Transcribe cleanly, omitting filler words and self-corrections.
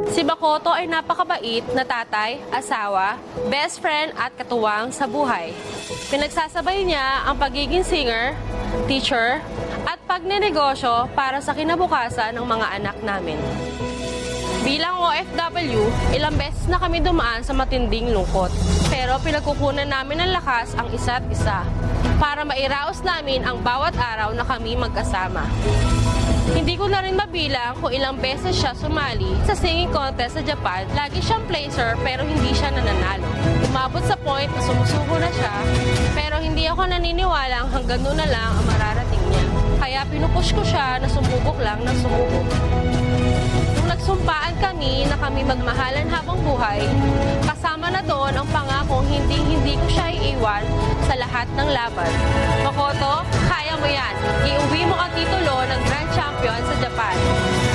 Si Makoto ay napakabait na tatay, asawa, best friend at katuwang sa buhay. Pinagsasabay niya ang pagiging singer, teacher, at pagnenegosyo para sa kinabukasan ng mga anak namin. Bilang OFW, ilang beses na kami dumaan sa matinding lungkot. Pero pinagkukunan namin ng lakas ang isa't isa para mairaos namin ang bawat araw na kami magkasama. Hindi ko na rin mabilang kung ilang beses siya sumali sa singing contest sa Japan. Lagi siyang placer pero hindi siya nananalo. Umabot sa point na sumusuko na siya pero hindi ako naniniwalang hanggang doon na lang ang mararating niya. Kaya pinupush ko siya na sumubok lang ng sumubok. Nung nagsumpaan kami na kami magmahalan habang buhay, kasama na doon ang pangakong hindi ko siya iiwan sa lahat ng laban. Makoto, kaya mo yan. Iuwi mo ang titulo ng Grand Champion sa Japan.